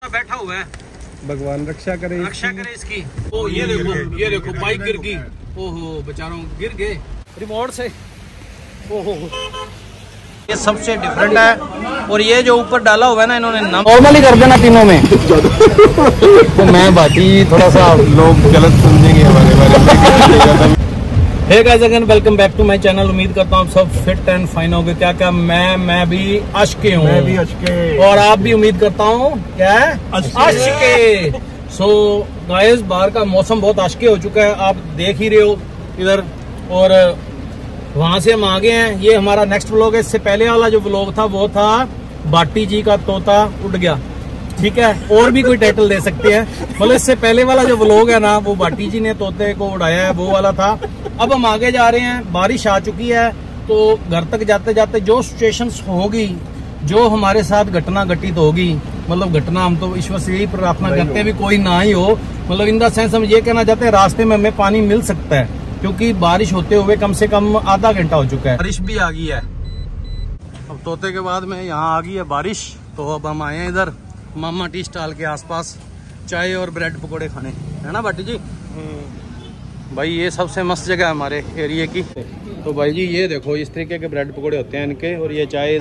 बैठा हुआ है। भगवान रक्षा करे इसकी। ओ ये देखो बाइक गिर गई। ओहो बेचारों गिर गए रिमोट से। ओहो ये सबसे डिफरेंट है। और ये जो ऊपर डाला हुआ है ना इन्होंने नॉर्मली कर देना तीनों में। तो मैं बाकी थोड़ा सा लोग गलत समझेंगे हमारे बारे में। Hey guys again welcome back to my channel. उम्मीद करता हूँ सब फिट एंड फाइन होगे। क्या मैं भी अशके हूँ। मैं भी अशके। और आप भी उम्मीद करता हूँ क्या है अशके। सो गाइस बाहर का मौसम बहुत अशके हो चुका है, आप देख ही रहे हो इधर। और वहां से हम आ गए हैं। ये हमारा नेक्स्ट व्लॉग है। इससे पहले वाला जो व्लॉग था वो था बाटी जी का तोता उड़ गया, ठीक है। और भी कोई टाइटल दे सकते हैं। मतलब इससे पहले वाला जो व्लॉग है ना वो बाटी जी ने तोते को उड़ाया है, वो वाला था। अब हम आगे जा रहे हैं। बारिश आ चुकी है तो घर तक जाते जाते जो सिचुएशंस होगी, जो हमारे साथ घटना घटित होगी, मतलब घटना हम तो ईश्वर से यही प्रार्थना करते हैं भी कोई ना ही हो। मतलब इन द सेंस हम ये कहना चाहते हैं रास्ते में हमें पानी मिल सकता है, क्योंकि बारिश होते हुए कम से कम आधा घंटा हो चुका है। बारिश भी आ गई है। अब तोते के बाद में यहाँ आ गई है बारिश। तो अब हम आए हैं इधर मामा टी स्टॉल के आसपास चाय और ब्रेड पकोड़े खाने, है ना बाटी जी। भाई ये सबसे मस्त जगह है हमारे एरिया की। तो भाई जी ये देखो इस तरीके के ब्रेड पकोड़े होते हैं इनके। और ये चाय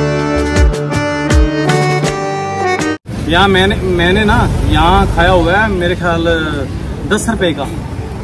यहाँ मैंने ना यहाँ खाया हुआ है मेरे ख्याल 10 रुपए का।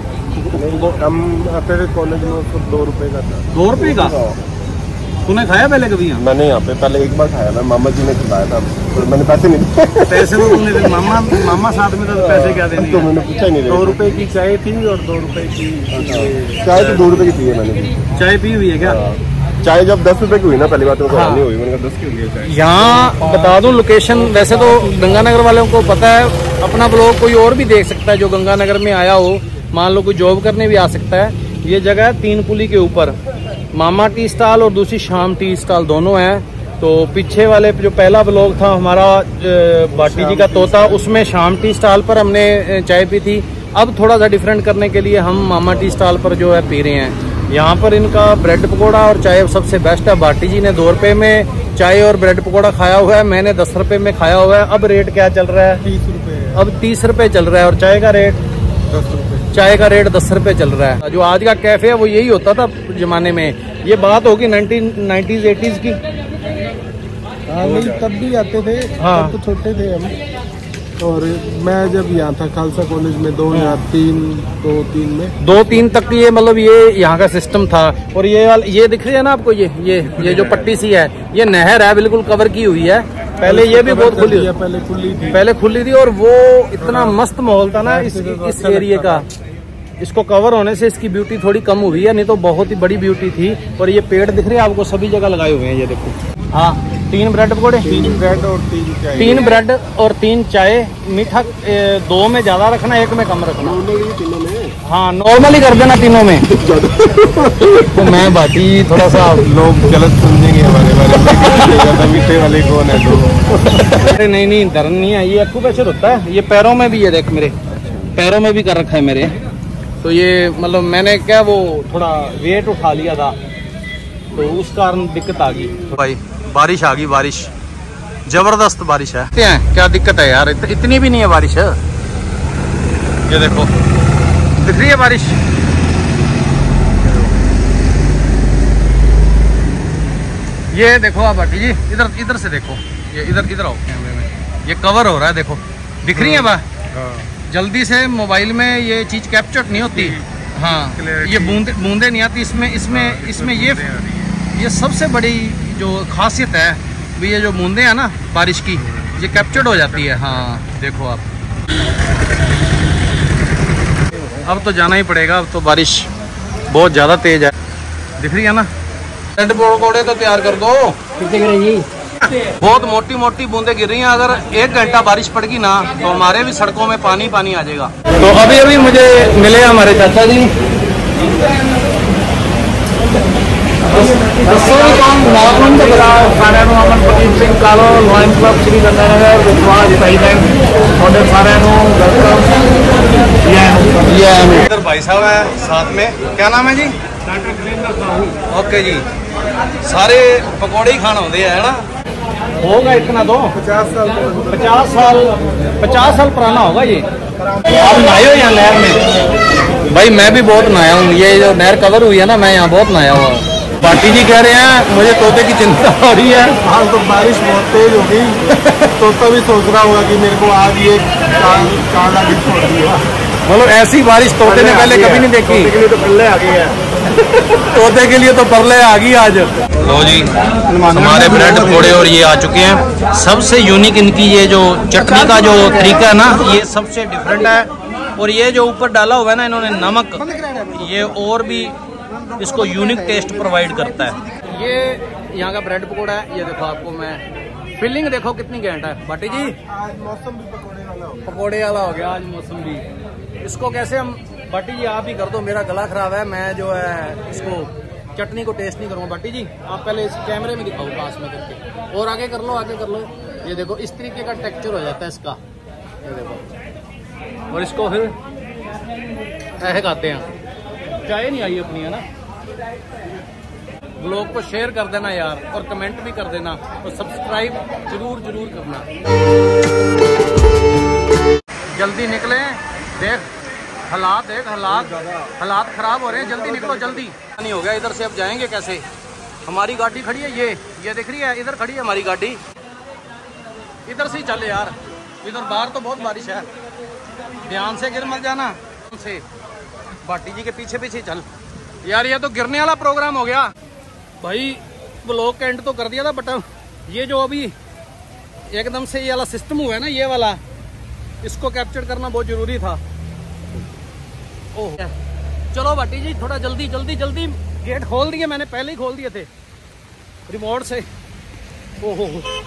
हम आते थे कॉलेज में उसको 2 रुपए का था। 2 रुपए का तूने खाया पहले कभी? यहाँ मैंने यहाँ पे पहले एक बार खाया था, मामा जी ने खिलाया था और मैंने पैसे नहीं दिए। पैसे तो तुमने मामा साथ में तो पैसे क्या देने? तो मैंने पूछा नहीं। 2 रुपए की चाय थी और 2 रुपए की चाय तो 2 रुपए की थी। मैंने चाय पी हुई है क्या? चाय जब 10 रुपए की हुई ना पहली बात तो नहीं हुई, मैंने कहा 10 की हुई है चाय। यहाँ बता दूं लोकेशन, वैसे तो गंगानगर वालों को पता है। अपना ब्लॉग कोई और भी देख सकता है जो गंगानगर में आया हो, मान लो कोई जॉब करने भी आ सकता है। ये जगह है 3 पुली के ऊपर। मामा टी स्टॉल और दूसरी शाम टी स्टॉल दोनों हैं। तो पीछे वाले जो पहला ब्लॉग था हमारा बाटी जी का तोता, उसमें शाम टी स्टॉल पर हमने चाय पी थी। अब थोड़ा सा डिफरेंट करने के लिए हम मामा टी स्टॉल पर जो है पी रहे हैं। यहाँ पर इनका ब्रेड पकोड़ा और चाय सबसे बेस्ट है। बाटी जी ने 2 रुपए में चाय और ब्रेड पकोड़ा खाया हुआ है, मैंने 10 रुपए में खाया हुआ है। अब रेट क्या चल रहा है? 30 रुपए। अब 30 रुपए चल रहा है। और चाय का रेट 10 रुपए। चाय का रेट 10 रुपए चल रहा है। जो आज का कैफे है वो यही होता था जमाने में। ये बात होगी 1990s 80s की। नहीं तब भी आते थे। हाँ तब तो छोटे थे हम। और मैं जब यहाँ था खालसा कॉलेज में 2003 में 2-3 तक ये मतलब ये यहाँ का सिस्टम था। और ये दिख रही है ना आपको, ये जो पट्टी सी है ये नहर है, बिल्कुल कवर की हुई है। पहले ये भी बहुत खुली है, पहले खुली थी। और वो इतना मस्त माहौल था ना इस एरिया का। इसको कवर होने से इसकी ब्यूटी थोड़ी कम हुई है, नहीं तो बहुत ही बड़ी ब्यूटी थी। और ये पेड़ दिख रहे हैं आपको, सभी जगह लगाए हुए हैं। ये देखो। हाँ 3 ब्रेड पकोड़े, 3 ब्रेड और 3 चाय। 3 ब्रेड और 3 चाय। मीठा 2 में ज्यादा रखना, 1 में कम रखना। हाँ नॉर्मली कर देना तीनों में। तो मैं बाकी थोड़ा सा लोग गलत समझेंगे हमारे बारे में। मीठे वाले कौन है? तो अरे नहीं धर्म नहीं है, ये एक्यूप्रेशर होता है। ये पैरों में भी, ये देख मेरे पैरों में भी कर रखा है मेरे। तो ये मतलब मैंने क्या वो थोड़ा वेट उठा लिया था तो उस कारण दिक्कत आ गई। भाई बारिश आ गई, बारिश जबरदस्त बारिश है। क्या दिक्कत है यार? इतनी भी नहीं है बारिश है। ये देखो दिख रही है बारिश। ये देखो आप बाटी जी इधर से देखो। ये इधर आओ कैमरे में। ये कवर हो रहा है, देखो दिख रही है बा। जल्दी से मोबाइल में ये चीज कैप्चर नहीं होती। हाँ ये बूंदे नहीं आती इसमें ये सबसे बड़ी जो खासियत है भी, ये जो बूंदे हैं ना बारिश की ये कैप्चर्ड हो जाती है। हाँ देखो आप। अब तो जाना ही पड़ेगा, अब तो बारिश बहुत ज्यादा तेज है। दिख रही है ना? ब्रेड पकोड़े तो तैयार कर दो। बहुत मोटी मोटी बूंदे गिर रही हैं। अगर 1 घंटा बारिश पड़ेगी ना तो हमारे भी सड़कों में पानी आ जाएगा। तो अभी मुझे मिले हमारे चाचा जी। इधर भाई साहब है साथ में, क्या नाम है जी? ओके जी, सारे पकौड़े ही खाना होते है ना। होगा इतना तो 50 साल 50 साल पुराना होगा ये। आप नहाए हो यहाँ नहर में? भाई मैं भी बहुत नहाया हूँ, ये जो नहर कवर हुई है ना, मैं यहाँ बहुत नहाया हुआ हूँ। पाटी जी कह रहे हैं मुझे तोते की चिंता हो रही है। हाँ तो बारिश बहुत तेज हो गई, तोता भी सोच रहा होगा कि मेरे को आज ये काल आगे छोड़ दिया। मतलब ऐसी बारिश तोते ने पहले कभी नहीं देखी। तोते के लिए तो पल्ले आ गई है। तोते के लिए तो परले आ गई आज। लो जी हमारे ब्रेड पकौड़े और ये आ चुके हैं। सबसे यूनिक इनकी ये जो चटनी का जो तरीका है ना, ये सबसे डिफरेंट है। और ये जो ऊपर डाला हुआ है ना इन्होंने नमक, ये और भी इसको यूनिक टेस्ट प्रोवाइड करता है। ये यहाँ का ब्रेड पकौड़ा है, ये देखो आपको मैं फिलिंग देखो कितनी घैंट है। भाटी जी आज मौसम भी पकौड़े वाला हो गया आज मौसम भी। इसको कैसे हम, भाटी जी आप ही कर दो, मेरा गला खराब है, मैं जो है इसको चटनी को टेस्ट नहीं करूँगा। भाटी जी आप पहले इस कैमरे में दिखाओ पास में करके, और आगे कर लो, आगे कर लो। ये देखो इस तरीके का टेक्सचर हो जाता है इसका, ये देखो। और इसको फिर ऐसे खाते हैं। चाय नहीं आई अपनी है ना। ब्लॉग को शेयर कर देना यार, और कमेंट भी कर देना, और सब्सक्राइब जरूर करना। जल्दी निकले, देख हालात हालात खराब हो रहे हैं, जल्दी निकलो जल्दी। नहीं हो गया इधर से, अब जाएंगे कैसे? हमारी गाड़ी खड़ी है, ये दिख रही है, इधर खड़ी है हमारी गाड़ी। इधर से ही चले यार, इधर बाहर तो बहुत बारिश है, ध्यान से गिर मत जाना से। भाटी जी के पीछे पीछे चल यार, ये तो गिरने वाला प्रोग्राम हो गया भाई। ब्लॉग का एंड तो कर दिया था, बट ये जो अभी एकदम से ये वाला सिस्टम हुआ है ना, ये वाला, इसको कैप्चर करना बहुत जरूरी था। ओह चलो भाटी जी थोड़ा जल्दी गेट खोल दिए, मैंने पहले ही खोल दिए थे रिमोट से। ओहो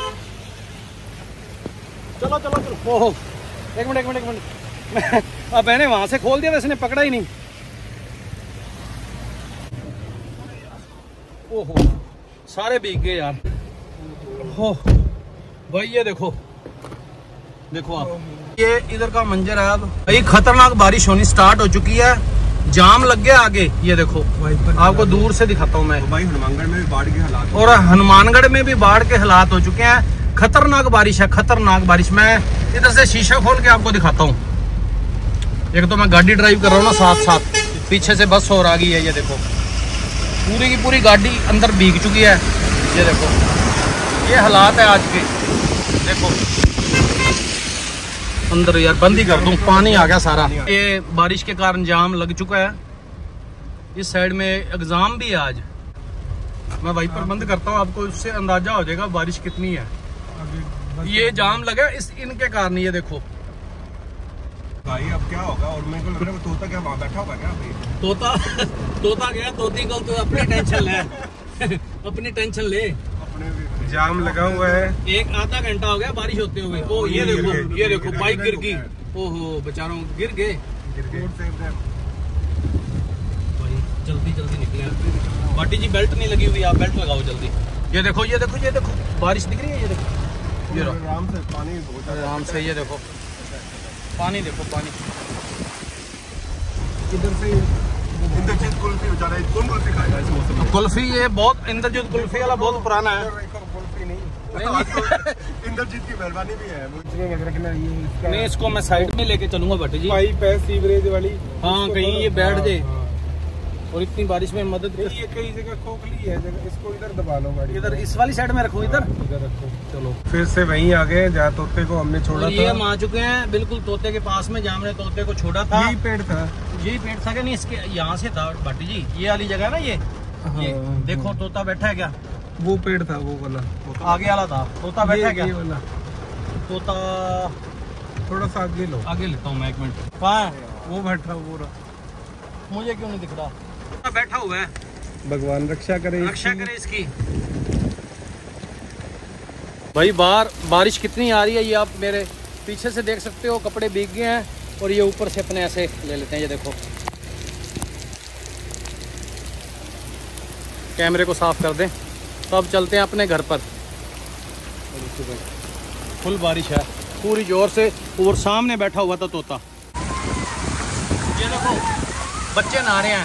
चलो ओहो एक मिनट अब मैंने वहां से खोल दिया था, इसने पकड़ा ही नहीं। ओहो सारे भीग गए यार। हो भाई ये देखो आप, ये इधर का मंजर है। अब भाई खतरनाक बारिश होनी स्टार्ट हो चुकी है, जाम लग गया आगे। ये देखो आपको दूर से दिखाता हूँ मैं। भाई हनुमानगढ़ में भी बाढ़ के हालात, और हनुमानगढ़ में भी बाढ़ के हालात हो चुके हैं। खतरनाक बारिश है, खतरनाक बारिश। मैं इधर से शीशा खोल के आपको दिखाता हूँ। एक तो मैं गाड़ी ड्राइव कर रहा हूँ ना, साथ पीछे से बस और आ गई है। ये देखो पूरी की पूरी गाड़ी अंदर भीग चुकी है। ये देखो ये हालात है आज के। देखो अंदर यार बंद ही कर दूं, पानी आ गया सारा। ये बारिश के कारण जाम लग चुका है। इस साइड में एग्जाम भी है आज। मैं वाइपर बंद करता हूँ, आपको इससे अंदाजा हो जाएगा बारिश कितनी है। ये जाम लगा इनके कारण। ये देखो भाई अब क्या होगा। और मेरे को लग रहा है तोता क्या वहाँ बैठा होगा क्या? तोता गया, तोती को तो अपनी टेंशन ले अपनी टेंशन ले। जाम लगा हुआ है, एक आधा घंटा हो गया बारिश होते हुए। ओ ये देखो बाइक गिर गई। ओहो बेचारों गिर गए। जल्दी निकले। भाटी जी बेल्ट नहीं लगी हुई, आप बेल्ट लगाओ जल्दी। ये देखो बारिश दिख रही है। ये देखो ये आराम से पानी, आराम से। ये देखो पानी, देखो पानी इधर से। इंद्रजीत कुल्फी बेचारा कौन कुल्फी खाएगा इस मौसम में? कुल्फी ये बहुत, इंद्रजीत कुल्फी वाला बहुत पुराना है। कुल्फी नहीं इंद्रजीत की मेहरबानी भी है। नहीं इसको मैं साइड में लेके चलूंगा भाटी जी। पाइप है सीवरेज वाली, हाँ कहीं ये बैठ जाए। और इतनी बारिश में मदद कर। ये कई जगह खोखली है, इसको इधर दबा लो गाड़ी। इधर इस वाली साइड में रखो, इधर रखो। चलो फिर से वहीं आ गए जहाँ तोते को हमने छोड़ा था। ये हम आ चुके हैं बिल्कुल तोते के पास में, जहाँ हमने तोते को छोड़ा था। यही पेड़ था क्या नहीं, इसके यहाँ से था भाटी जी। ये वाली जगह है ना, ये देखो तोता बैठा है क्या? वो पेड़ था, वो वाला आगे वाला था। तोता बैठा है क्या? ये वाला तोता थोड़ा सा आगे लो। आगे लेता हूँ मैं, एक मिनट। कहाँ है वो बैठा? वो रहा। मुझे क्यों नहीं दिख रहा? बैठा हुआ है। भगवान रक्षा करे इसकी। भाई बाहर बारिश कितनी आ रही है, ये आप मेरे पीछे से देख सकते हो। कपड़े भीग गए हैं, और ये ऊपर से अपने ऐसे ले लेते हैं। ये देखो कैमरे को साफ कर दें, तो अब चलते हैं अपने घर पर। फुल बारिश है पूरी जोर से, और सामने बैठा हुआ था तोता। ये देखो बच्चे नहा रहे हैं।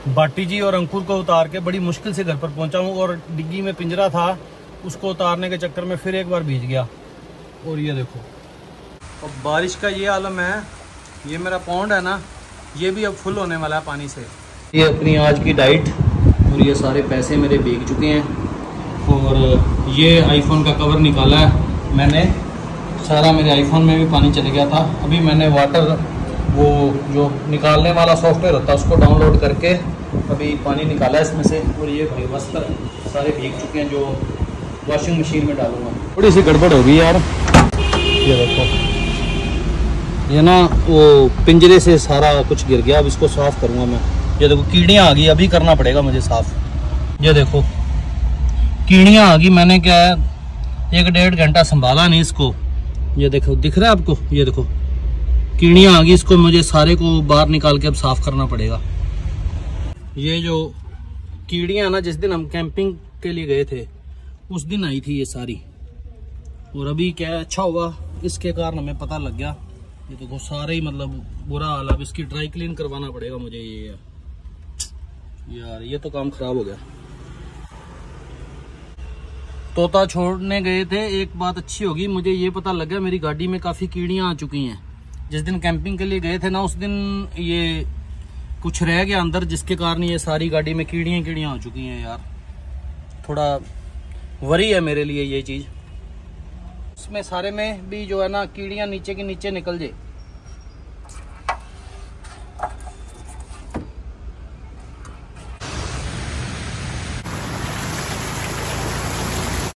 बाटी जी और अंकुर को उतार के बड़ी मुश्किल से घर पर पहुंचा हूँ, और डिग्गी में पिंजरा था उसको उतारने के चक्कर में फिर एक बार भीग गया। और ये देखो अब बारिश का ये आलम है। ये मेरा पौंड है ना, ये भी अब फुल होने वाला है पानी से। ये अपनी आज की डाइट और ये सारे पैसे मेरे भीग चुके हैं। और ये आईफोन का कवर निकाला है मैंने, सारा मेरे आईफोन में भी पानी चले गया था। अभी मैंने वाटर वो जो निकालने वाला सॉफ्टवेयर होता है उसको डाउनलोड करके अभी पानी निकाला इसमें से। और ये भाई वस्त्र सारे भीग चुके हैं जो वॉशिंग मशीन में डालूंगा। थोड़ी सी गड़बड़ होगी यार। ये देखो ये ना वो पिंजरे से सारा कुछ गिर गया, अब इसको साफ़ करूँगा मैं। ये देखो कीड़ियाँ आ गई, अभी करना पड़ेगा मुझे साफ़। ये देखो कीड़ियाँ आ गई, मैंने क्या है 1-1.5 घंटा संभाला नहीं इसको। ये देखो दिख रहा है आपको, ये देखो कीड़ियाँ आ गई, इसको मुझे सारे को बाहर निकाल के अब साफ़ करना पड़ेगा। ये जो कीड़ियाँ ना जिस दिन हम कैंपिंग के लिए गए थे उस दिन आई थी ये सारी, और अभी क्या है अच्छा हुआ इसके कारण हमें पता लग गया। ये देखो सारे ही मतलब बुरा हाल। अब इसकी ड्राई क्लीन करवाना पड़ेगा मुझे। ये यार ये तो काम खराब हो गया। तोता छोड़ने गए थे, एक बात अच्छी होगी मुझे ये पता लग गया मेरी गाड़ी में काफ़ी कीड़ियाँ आ चुकी हैं। जिस दिन कैंपिंग के लिए गए थे ना उस दिन ये कुछ रह गया अंदर, जिसके कारण ये सारी गाड़ी में कीड़ियाँ आ चुकी हैं यार। थोड़ा वरी है मेरे लिए ये चीज़। इसमें सारे में भी जो है ना कीड़ियाँ नीचे के नीचे निकल जाए।